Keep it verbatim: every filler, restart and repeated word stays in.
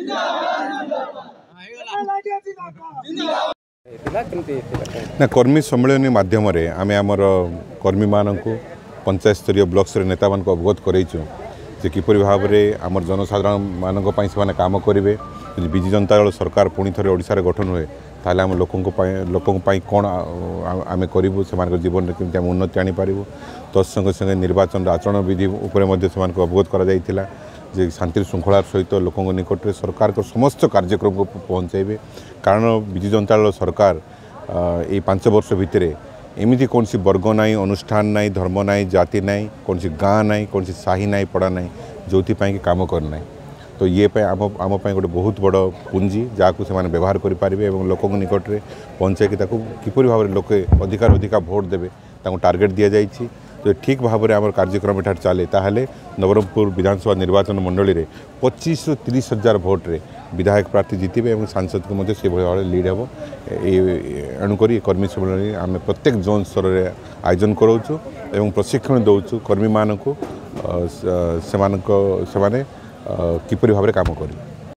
ना कर्मी सम्मेलन मध्यम आम आमर कर्मी मान पंचायत स्तरीय ब्लॉक स्तर नेता मान अवगत करैचु जे किपरि भाव में आम जनसाधारण मान से काम करेंगे। विजु जनता दल सरकार पुणी थे ओडिशा गठन हुए ताले आम लोकों लोकों कौन आम करूँ से जीवन में केमती उन्नति आनीपर तत्संगे संगे निर्वाचन आचरण विधि अवगत कर शांति श्रृंखला सहित लोकों निकट में सरकार को समस्त कार्यक्रम को पहुँचाइबे। कारण विजु जनता दल सरकार ये पांच वर्ष भितर एमती कौन सी वर्ग ना अनुष्ठान ना धर्म ना जाति ना कौन सी गाँ ना कौन सी साही ना पड़ा ना जो कि काम करना। तो ये आम आम गोटे बहुत बड़ पुंजी जहाँ से व्यवहार करेंगे और लोकों निकट में पहुँचे कि किपरि भाव में लोके अधिकार अधिकार भोट देवे टार्गेट दि जाइए। तो ठीक भाव में आम कार्यक्रम एठार चले ताहले नवरंगपुर विधानसभा निर्वाचन मंडली में पच्चीस रु तीस हजार भोट्रे विधायक प्रार्थी जितबे और सांसद को से भाव लीड हम। एणुक कर्मी सम्मेलन आम प्रत्येक जोन स्तर में आयोजन कराऊँ और प्रशिक्षण दौचु कर्मी मानक से किपरि भाव में काम करें।